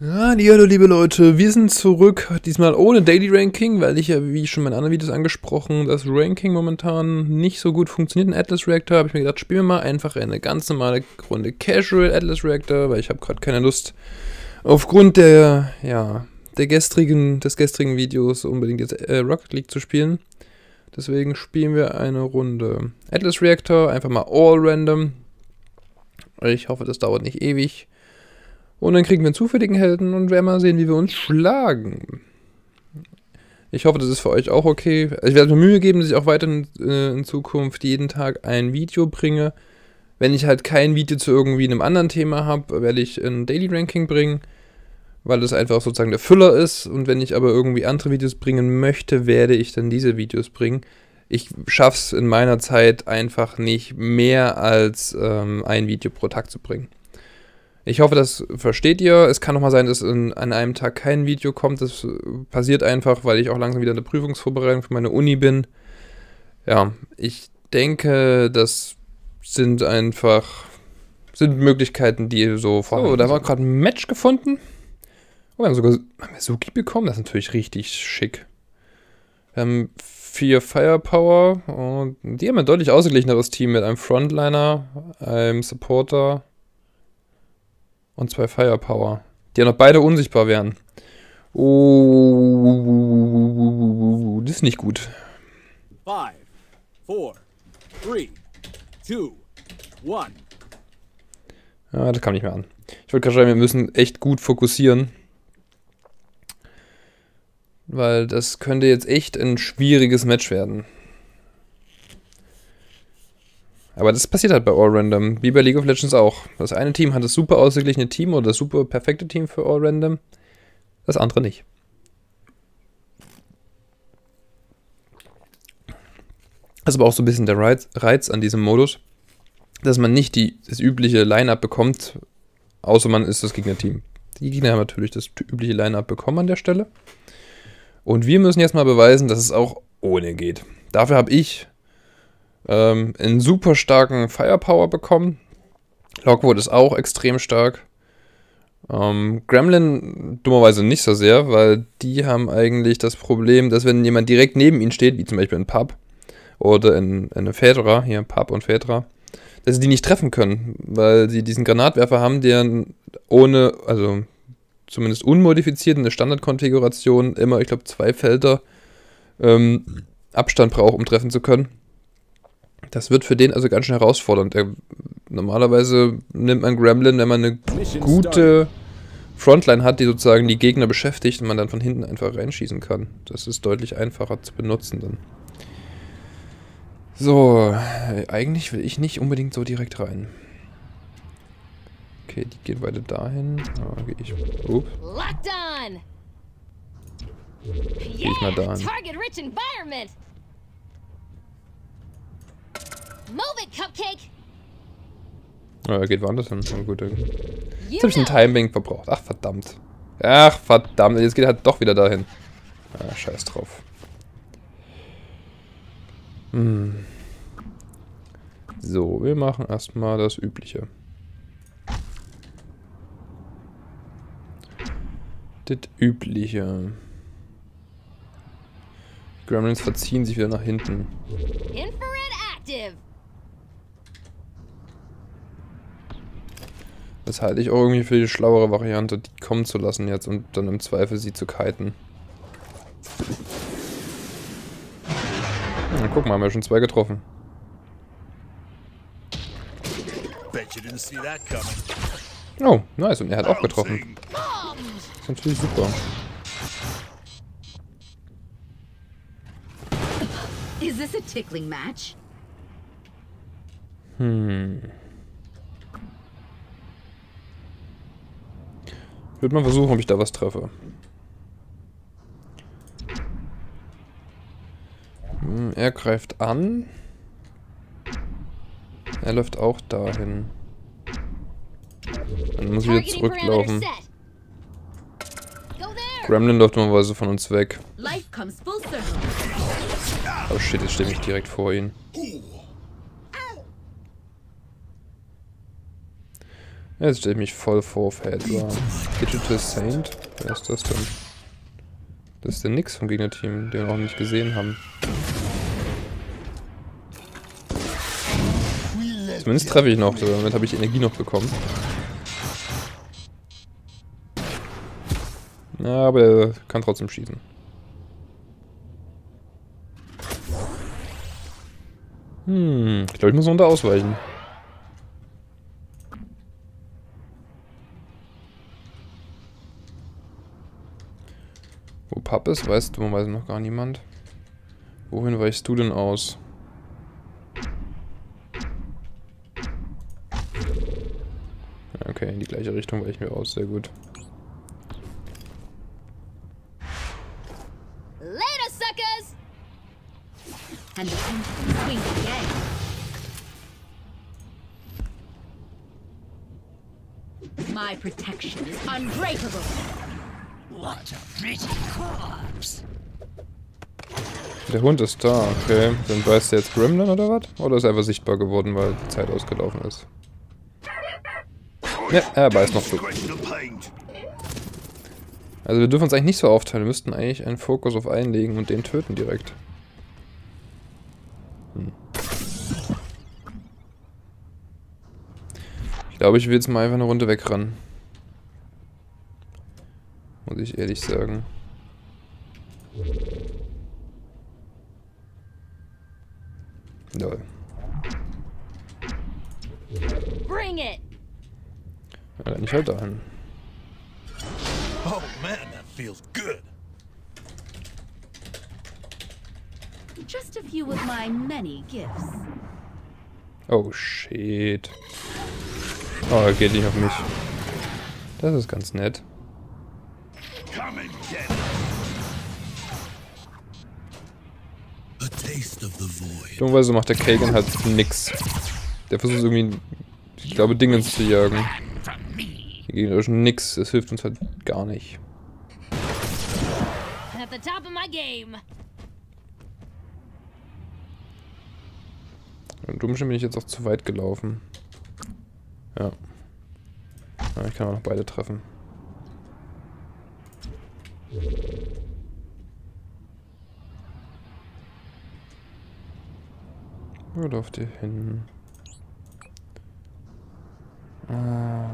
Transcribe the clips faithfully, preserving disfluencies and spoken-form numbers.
Ja, hallo liebe Leute, wir sind zurück, diesmal ohne Daily Ranking, weil ich ja, wie schon in meinen anderen Videos angesprochen, das Ranking momentan nicht so gut funktioniert in Atlas Reactor, habe ich mir gedacht, spielen wir mal einfach eine ganz normale Runde Casual Atlas Reactor, weil ich habe gerade keine Lust, aufgrund der, ja, der gestrigen, des gestrigen Videos unbedingt jetzt äh, Rocket League zu spielen. Deswegen spielen wir eine Runde Atlas Reactor, einfach mal all random. Ich hoffe, das dauert nicht ewig. Und dann kriegen wir einen zufälligen Helden und werden mal sehen, wie wir uns schlagen. Ich hoffe, das ist für euch auch okay. Also ich werde mir Mühe geben, dass ich auch weiter in, äh, in Zukunft jeden Tag ein Video bringe. Wenn ich halt kein Video zu irgendwie einem anderen Thema habe, werde ich ein Daily Ranking bringen, weil das einfach sozusagen der Füller ist. Und wenn ich aber irgendwie andere Videos bringen möchte, werde ich dann diese Videos bringen. Ich schaffe es in meiner Zeit einfach nicht mehr als ähm, ein Video pro Tag zu bringen. Ich hoffe, das versteht ihr. Es kann auch mal sein, dass in, an einem Tag kein Video kommt. Das passiert einfach, weil ich auch langsam wieder in der Prüfungsvorbereitung für meine Uni bin. Ja, ich denke, das sind einfach sind Möglichkeiten, die so vorhanden sind. So, da war gerade ein Match gefunden. Oh, wir haben sogar haben wir Suki bekommen. Das ist natürlich richtig schick. Wir haben vier Firepower und die haben ein deutlich ausgeglicheneres Team mit einem Frontliner, einem Supporter und zwei Firepower, die ja noch beide unsichtbar wären. Oh, das ist nicht gut. Five, four, three, two, one. Ja, das kam nicht mehr an. Ich wollte gerade sagen, wir müssen echt gut fokussieren. Weil das könnte jetzt echt ein schwieriges Match werden. Aber das passiert halt bei All Random, wie bei League of Legends auch. Das eine Team hat das super ausgeglichene Team oder das super perfekte Team für All Random, das andere nicht. Das ist aber auch so ein bisschen der Reiz, Reiz an diesem Modus, dass man nicht die, das übliche Line-Up bekommt, außer man ist das Gegnerteam. Die Gegner haben natürlich das übliche Line-Up bekommen an der Stelle. Und wir müssen jetzt mal beweisen, dass es auch ohne geht. Dafür habe ich Ähm, einen super starken Firepower bekommen. Lockwood ist auch extrem stark. Ähm, Gremlin dummerweise nicht so sehr, weil die haben eigentlich das Problem, dass wenn jemand direkt neben ihnen steht, wie zum Beispiel ein Pub oder in, in eine Phaedra, hier Pub und Phaedra, dass sie die nicht treffen können, weil sie diesen Granatwerfer haben, der ohne, also zumindest unmodifiziert in der Standardkonfiguration immer, ich glaube, zwei Felder ähm, Abstand braucht, um treffen zu können. Das wird für den also ganz schön herausfordernd. Er, normalerweise nimmt man Gremlin, wenn man eine gute Frontline hat, die sozusagen die Gegner beschäftigt und man dann von hinten einfach reinschießen kann. Das ist deutlich einfacher zu benutzen dann. So, eigentlich will ich nicht unbedingt so direkt rein. Okay, die gehen beide dahin. Ah, gehe ich. Ups. Gehe ich mal dahin. Move it, Cupcake. Ja, er geht woanders hin. Oh, gut. Jetzt habe ich ein Timing verbraucht. Ach, verdammt. Ach, verdammt. Jetzt geht er halt doch wieder dahin. Ah, scheiß drauf. Hm. So, wir machen erstmal das Übliche. Das Übliche. Die Gremlins verziehen sich wieder nach hinten. Infrared active. Das halte ich auch irgendwie für die schlauere Variante, die kommen zu lassen jetzt und dann im Zweifel sie zu kiten. Na, guck mal, haben wir schon zwei getroffen. Oh, nice, und er hat auch getroffen. Das ist natürlich super. Is this a tickling match? Hm. Ich würde mal versuchen, ob ich da was treffe. Hm, er greift an. Er läuft auch dahin. Dann muss ich wieder zurücklaufen. Gremlin läuft normalerweise von uns weg. Oh shit, jetzt stehe ich direkt vor ihn. Jetzt stelle ich mich voll vor auf Hedra. Digital Saint? Wer ist das denn? Das ist der Nix vom Gegnerteam, den wir noch nicht gesehen haben. Zumindest treffe ich noch, damit habe ich Energie noch bekommen. Ja, aber er kann trotzdem schießen. Hm, ich glaube, ich muss runter ausweichen. Wo Papp ist, weißt du, weiß noch gar niemand. Wohin weichst du denn aus? Okay, in die gleiche Richtung weichen wir aus, sehr gut. Later, suckers! And the pendulum swings again. My protection is unbreakable. What a pretty corpse. Der Hund ist da, okay. Dann beißt er jetzt Gremlin oder was? Oder ist er einfach sichtbar geworden, weil die Zeit ausgelaufen ist? Ja, er beißt noch so. Also wir dürfen uns eigentlich nicht so aufteilen. Wir müssten eigentlich einen Fokus auf einen legen und den töten direkt. Hm. Ich glaube, ich will jetzt mal einfach eine Runde wegrennen. Muss ich ehrlich sagen. Lol. Bring it! Ja, dann ich halt dahin. Oh man, that feels good. Just a few of my many gifts. Oh shit. Oh, er geht nicht auf mich. Das ist ganz nett. Come and get a taste of the void. Dummerweise macht der Kagan halt nix. Der versucht irgendwie, ich glaube, Dingens zu jagen. Die gegnerischen nix, das hilft uns halt gar nicht. At the top of my game. Und dumm bin ich jetzt auch zu weit gelaufen. Ja. Ja, ich kann auch noch beide treffen. Wo läuft ihr hin? Ah.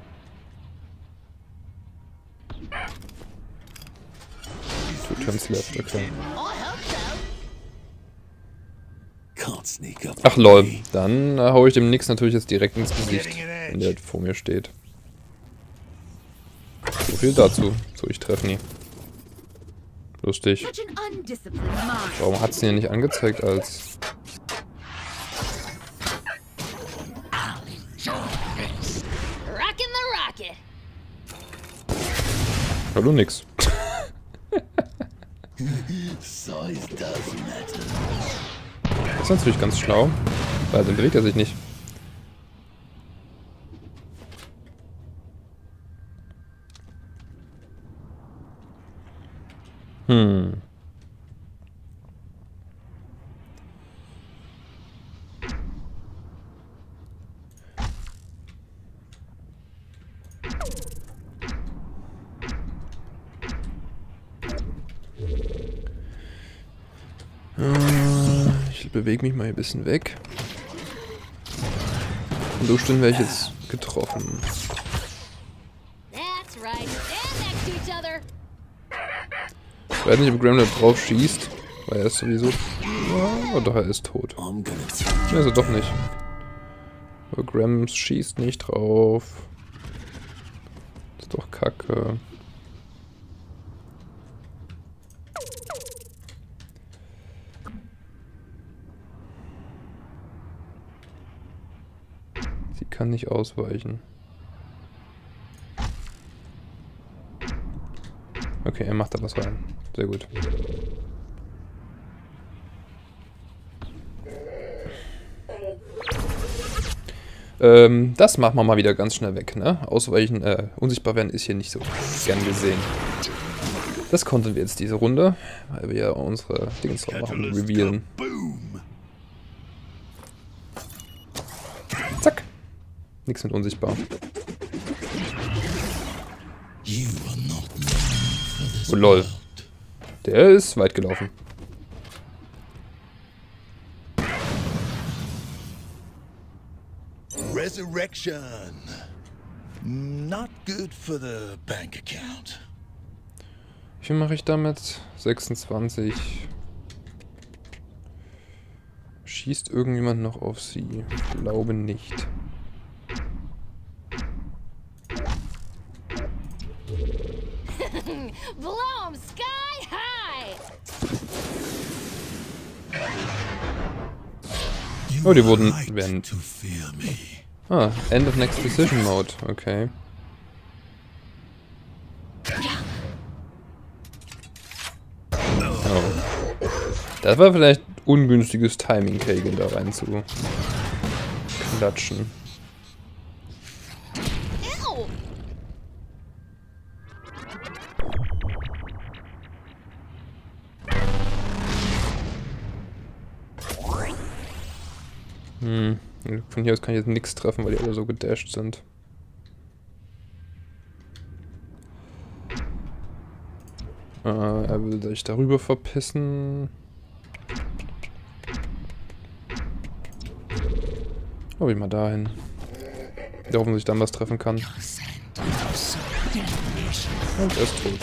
Two turns left, okay. Can't sneak up. Ach lol, dann äh, hau ich dem Nix natürlich jetzt direkt ins Gesicht, wenn der vor mir steht. So viel dazu. So, ich treffe nie. Lustig. Such an undisciplined mind. Warum hat es denn nicht angezeigt als... Rockin' the rocket. Hallo, nix. Size doesn't matter. Das ist natürlich ganz schlau, weil dann bewegt er sich nicht. Hm. Ich bewege mich mal ein bisschen weg. Und so Stunden wäre ich jetzt getroffen. That's right. Stand next to each other. Ich weiß nicht, ob Gremlin drauf schießt, weil er ist sowieso... Ja, oh, doch, er ist tot. I'm gonna Ja, also doch nicht. Aber Grams schießt nicht drauf. Ist doch kacke. Sie kann nicht ausweichen. Okay, er macht da was rein. Sehr gut. Ähm, das machen wir mal wieder ganz schnell weg, ne? Ausweichen, äh, unsichtbar werden ist hier nicht so gern gesehen. Das konnten wir jetzt diese Runde, weil wir ja unsere Dings drauf machen, revealen. boom. Zack. Nichts mit unsichtbar. You are not made for this Oh lol. world. Der ist weit gelaufen. Resurrection. Not good for the bank account. Wie viel mache ich damit? sechsundzwanzig. Schießt irgendjemand noch auf sie? Ich glaube nicht. Blow 'em sky high! You Oh, die are wurden- right werden- to fear me. Ah, End of Next Decision Mode. Okay. Oh. Das war vielleicht ungünstiges Timing, Kagan da rein zu klatschen. Ew! Hm. Von hier aus kann ich jetzt nichts treffen, weil die alle so gedasht sind. Äh, er will sich darüber verpissen. Ob ich mal dahin. Da hoffen, dass ich dann was treffen kann. Und er ist tot.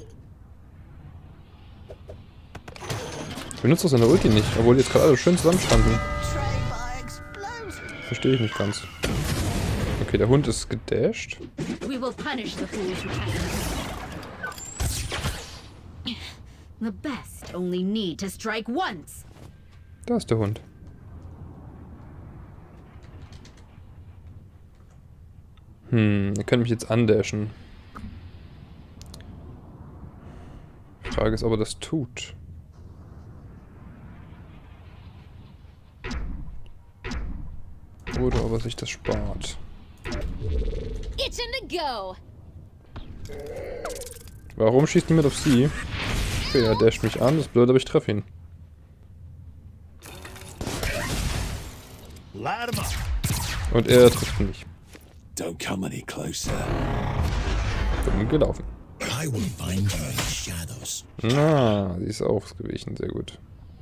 Ich benutze doch seine Ulti nicht, obwohl die jetzt gerade alle schön zusammenstanden. Verstehe ich nicht ganz. Okay, der Hund ist gedasht. We will punish the fools who can't. The best only need to strike once. Da ist der Hund. Hm, ihr könnt mich jetzt andashen. Die Frage ist, ob er das tut. Oder ob er sich das spart. Itchin' to go. Warum schießt niemand auf sie? Okay, er dasht mich an, das ist blöd, aber ich treffe ihn. Light 'em up. Und er trifft mich. Don't come any closer. Dumm gelaufen. I will find you in the shadows. Na, sie ist ausgewichen, sehr gut.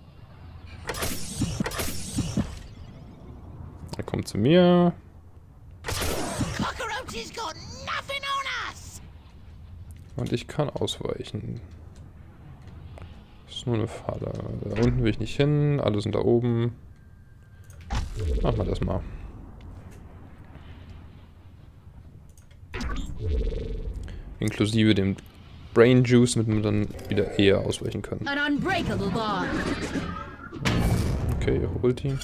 Er kommt zu mir. Cockroaches got nothing on us. Und ich kann ausweichen. Das ist nur eine Falle. Da unten will ich nicht hin. Alle sind da oben. Machen wir das mal. Inklusive dem Brain Juice, damit wir dann wieder eher ausweichen können. An unbreakable bond. Okay, holt ihn.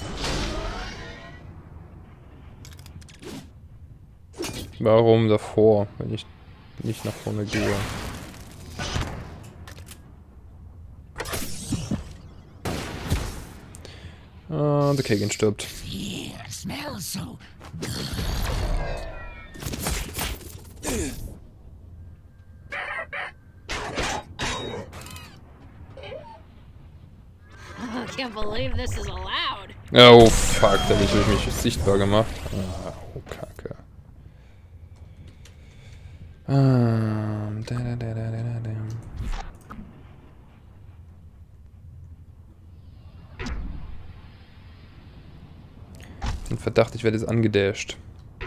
Warum davor, wenn ich nicht nach vorne gehe? Ah, der Kagan stirbt. Yeah, smells so I can't believe this is allowed. Oh fuck, da habe ich mich sichtbar gemacht. Ah, oh Kacke. Ah, da, da, da, da, da, da. Den Verdacht, ich werde jetzt angedasht.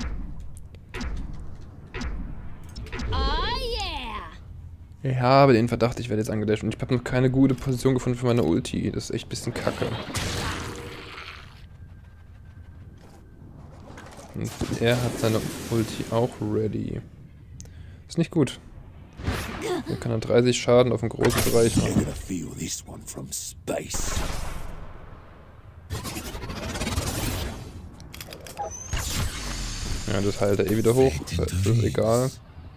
Oh yeah. Ich habe den Verdacht, ich werde jetzt angedasht und ich habe noch keine gute Position gefunden für meine Ulti. Das ist echt ein bisschen kacke. Und er hat seine Ulti auch ready. Ist nicht gut. Er kann dann dreißig Schaden auf einen großen Bereich You're machen. gonna feel this one from space. Ja, das heilt er eh wieder hoch. Das ist egal.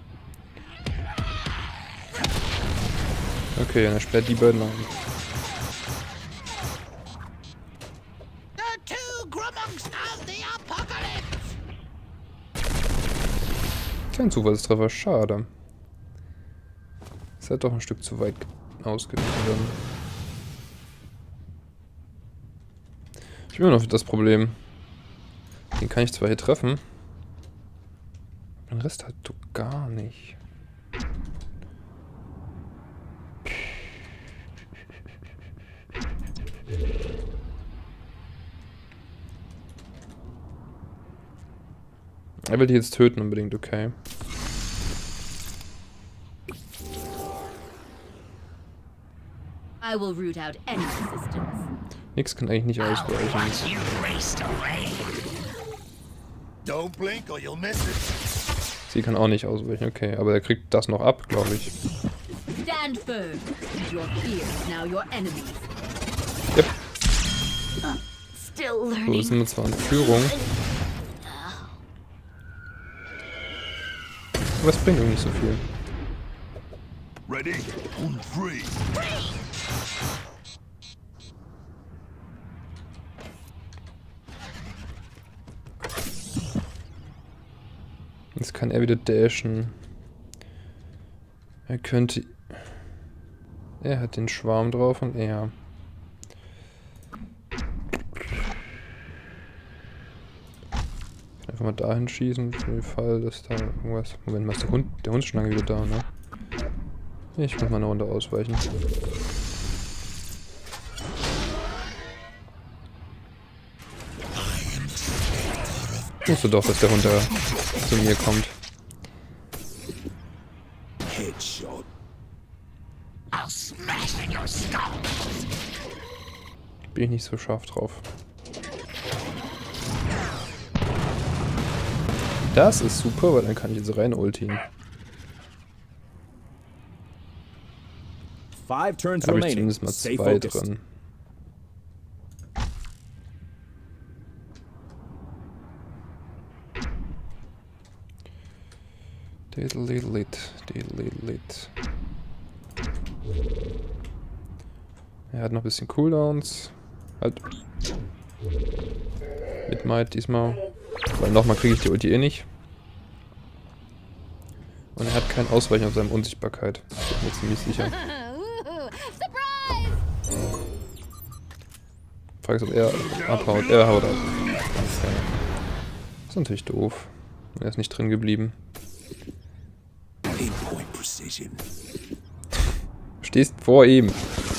Okay, und er sperrt die beiden ein. The two Grummonks of the apocalypse. Kein Zufallstreffer, schade. Ist halt doch ein Stück zu weit ausgewichen dann. Ich habe immer noch das Problem. Den kann ich zwar hier treffen. Den Rest halt so gar nicht. Er will die jetzt töten unbedingt, okay. I will root out any resistance. Nix kann eigentlich nicht ausweichen. Don't blink or you'll miss it. Sie kann auch nicht ausweichen, okay. Aber er kriegt das noch ab, glaube ich. Stand firm. Your fear is now your enemy. Yep. Still So, learning. jetzt sind wir zwar in Führung. Aber es bringt irgendwie nicht so viel. Ready? On three. Jetzt kann er wieder dashen. Er könnte... Er hat den Schwarm drauf und er... Ich kann einfach mal dahin schießen, für den Fall, dass da irgendwas... Moment mal, ist der Hund... Der Hund ist schon lange wieder da, ne? Ich muss mal eine Runde ausweichen. Ich wusste doch, dass der Hund da zu mir kommt. Headshot. Bin ich nicht so scharf drauf. Das ist super, weil dann kann ich jetzt rein ultien. Five turns Da habe ich remaining. zumindest mal Stay zwei focused. drin. Diddle-diddle-lit, diddle-diddle-lit. Er hat noch ein bisschen Cooldowns. Halt. Mit Might diesmal. Weil nochmal kriege ich die Ulti eh nicht. Und er hat kein Ausweichen auf seine Unsichtbarkeit. Ich bin mir ziemlich sicher. Surprise! Frage ist, ob er abhaut. Er haut ab. Okay. Das ist natürlich doof. Er ist nicht drin geblieben. Pinpoint precision. Stehst vor ihm.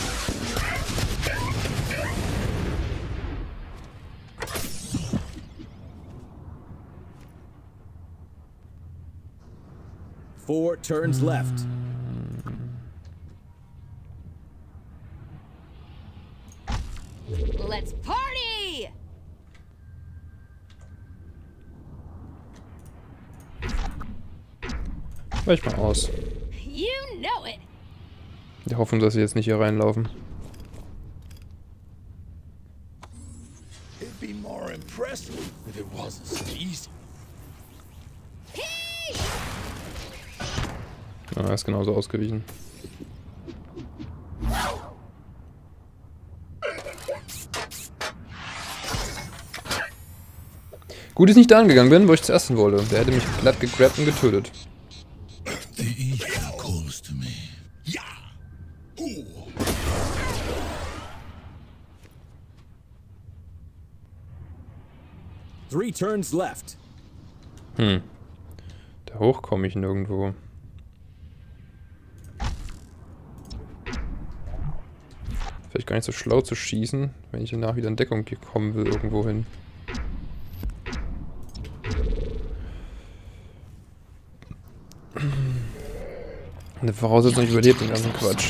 Four turns left. Let's party! Weich mal aus. You know it. Wir hoffen, dass sie jetzt nicht hier reinlaufen. It'd be more impressive if it wasn't so easy. Ja, er ist genauso ausgewichen. Gut, dass ich nicht da angegangen bin, wo ich zuerst hin wollte. Der hätte mich glatt gegrabt und getötet. The ether calls to me. Yeah. Ooh. Three turns left. Hm. Da hoch komme ich nirgendwo. Vielleicht gar nicht so schlau zu schießen, wenn ich danach wieder in Deckung kommen will, irgendwo hin. Eine Voraussetzung, ich überlebe den ganzen Quatsch.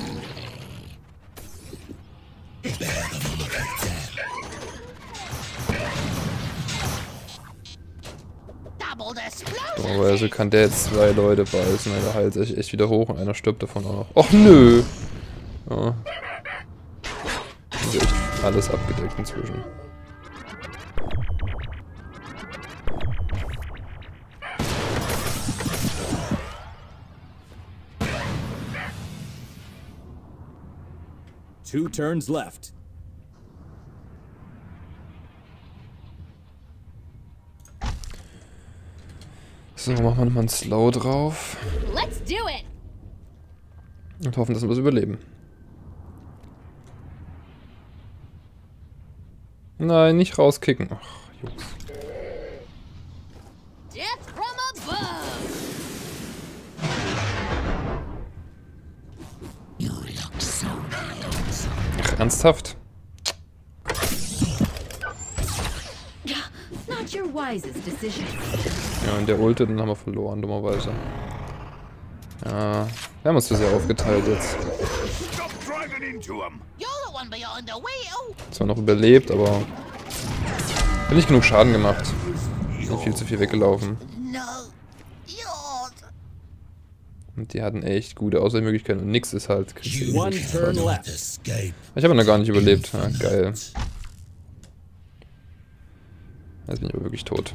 Dummerweise kann der jetzt zwei Leute beißen, der heilt sich echt wieder hoch und einer stirbt davon auch noch. Och nö! Ja. Also echt alles abgedeckt inzwischen. Two turns left. So, machen wir nochmal einen Slow drauf. Let's do it. Und hoffen, dass wir es überleben. Nein, nicht rauskicken. Ach, Jungs. Death from above. Ach, ernsthaft? Not your wisest decision. Ja, und der Ulte, den haben wir verloren, dummerweise. Ja, wir haben uns das ja aufgeteilt jetzt. Stop driving into him. You're the one behind the wheel. Zwar noch überlebt, aber... Hat nicht genug Schaden gemacht. Bin viel zu viel weggelaufen. No, yours. Und die hatten echt gute Ausweichmöglichkeiten und nix ist halt... One turn left. Escape. Ich habe noch gar nicht überlebt. Ja, geil. Jetzt bin ich aber wirklich tot.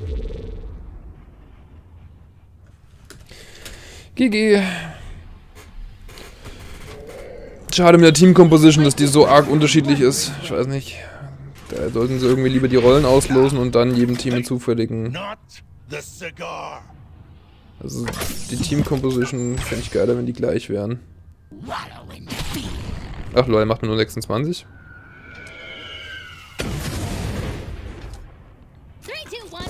G G. Schade mit der Team-Composition, dass die so arg unterschiedlich ist. Ich weiß nicht. Da sollten sie irgendwie lieber die Rollen auslosen und dann jedem Team einen zufälligen... Not the cigar. Also die Team-Composition fände ich geiler, wenn die gleich wären. Ach lol, macht man nur sechsundzwanzig? Three, two, one.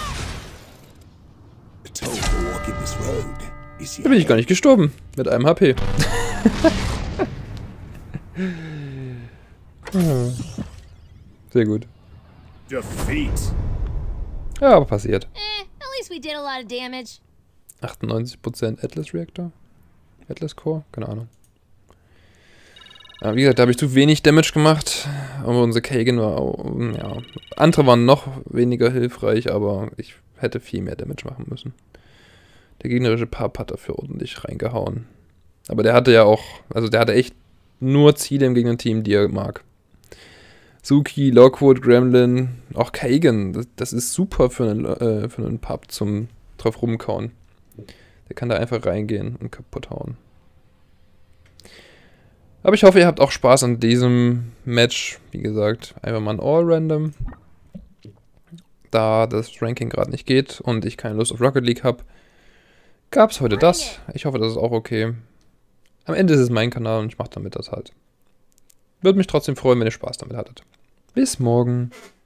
Told to walk in this road. Is Da bin ich gar nicht gestorben. Mit einem H P. Sehr gut. Defeat. Ja, aber passiert. Eh, at least we did a lot of damage. achtundneunzig Prozent Atlas Reactor? Atlas Core? Keine Ahnung. Ja, wie gesagt, da habe ich zu wenig Damage gemacht. Aber unsere Kagan war auch, ja. Andere waren noch weniger hilfreich, aber ich hätte viel mehr Damage machen müssen. Der gegnerische Pap hat dafür ordentlich reingehauen. Aber der hatte ja auch, also der hatte echt nur Ziele im Gegnerteam, die er mag. Suki, Lockwood, Gremlin, auch Kagan, das, das ist super für einen, äh, für einen Pub zum drauf rumkauen. Der kann da einfach reingehen und kaputt hauen. Aber ich hoffe, ihr habt auch Spaß an diesem Match. Wie gesagt, einfach mal ein All-Random. Da das Ranking gerade nicht geht und ich keine Lust auf Rocket League habe, gab es heute das. Ich hoffe, das ist auch okay. Am Ende ist es mein Kanal und ich mache damit das halt. Würde mich trotzdem freuen, wenn ihr Spaß damit hattet. Bis morgen.